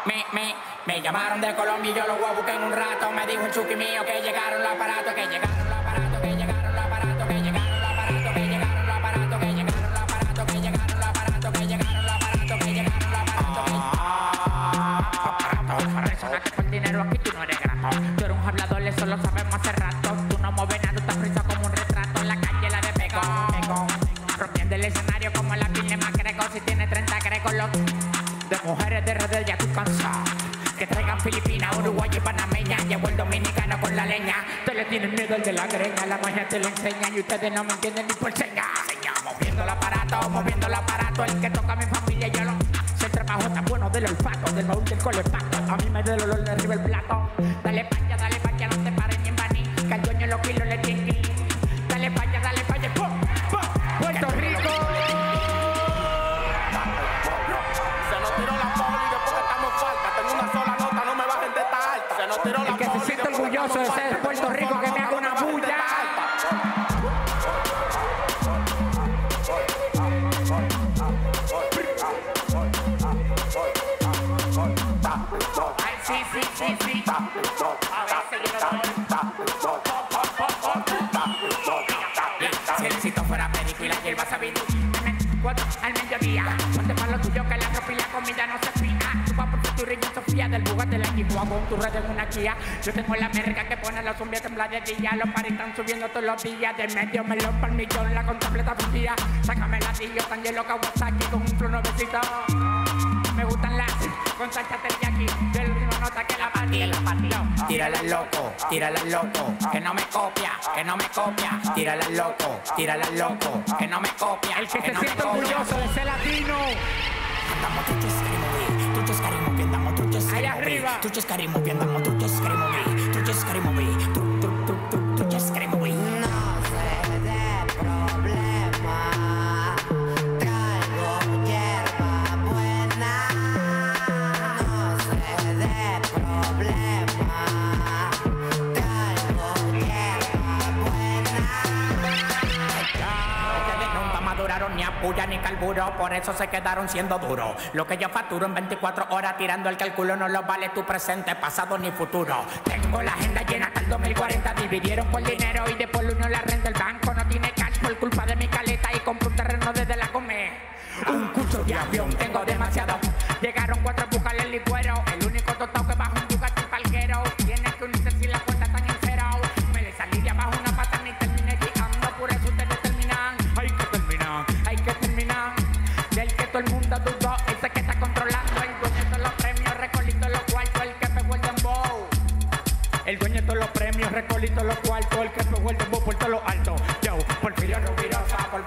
Me llamaron de Colombia y yo los voy a buscar en un rato. Me dijo el chuki mío que llegaron los aparatos, que llegaron los aparatos, que llegaron los aparatos, que llegaron los aparatos, que llegaron los aparatos, que llegaron los aparatos, que llegaron los aparatos, que llegaron los aparatos, que llegaron los aparatos. Resónate por dinero, aquí tú no eres grato. Tú eres un hablador, eso lo sabemos hace rato. Tú no mueves nada, tú estás frisa como un retrato. En la calle la de pego, rompiendo el escenario como la pile más greco. Si tiene 30 grecos, de mujeres de redes ya tú cansado. Que traigan Filipinas, Uruguay y panameña. Llevo el dominicano con la leña. Ustedes le tienen miedo al de la greña. La magia te lo enseñan y ustedes no me entienden ni por señas. Moviendo el aparato, moviendo el aparato. El que toca a mi familia yo lo... Si el trabajo está bueno del olfato, del baúl del colepato. A mí me da el olor de arriba el plato. Dale paña, no te pares ni en maní. Que al dueño los kilos le tienen. Dale paña, ¡pum! ¡Pum! ¡Puerto Rico! El que se siente orgulloso de ser de Puerto Rico, que me haga una bulla. Ay, sí. A veces yo si el éxito fuera médico y la hierba sabiduría, al mediodía, ponte para lo tuyo que la ropa y la comida no se fía. Tú vas por tu riñón Sofía del Bugatti del equipo, hago un turret en una Kia. Yo tengo la merga que pone la zumbia a temblar de día. Los paris están subiendo todos los días. Del medio me lo pa'l millón, la completa fundida. Sácame la tío, tan hielo Kawasaki con un flow nuevecito. Me gustan las con salsa teriyaki. Yo el ritmo nota que la patí. Tírala al loco, que no me copia, Tírala al loco, que no me copia. El que se siente orgulloso de ser latino. Andamos truchos carimo, andamos truchos allá arriba. Truchos carimo, andamos truchos carimo, truchos carimo, truchos carimo. No sé de problema, traigo hierba buena. No sé de problema, traigo hierba buena. Ustedes nunca maduraron ni a puya ni carburo, por eso se quedaron siendo duros. Lo que yo facturo en 24 horas tirando el cálculo no lo vale tu presente, pasado ni futuro. Tengo la agenda llena hasta el 2040, dividieron por dinero y de por uno la renta. El banco no tiene cash por culpa de mi caleta y compro un terreno desde la Come. Un curso de avión, tengo demasiado. Llegaron 4 a buscarle el licuero, el único tostado que bajo un Bugatti palguero. Tiene que unirse si la cuenta están en cero. Me le salí de abajo una pata ni terminé guiando, por eso ustedes terminan. Hay que terminar. Del que todo el mundo dudó, ese que está controlando. El dueño de todos los premios, recolito los cuartos, el que pegó el dembow. El dueño de todos los premios, recolito los cuartos, el que pegó el dembow por todo lo alto. Yo, Porfirio Rubirosa, por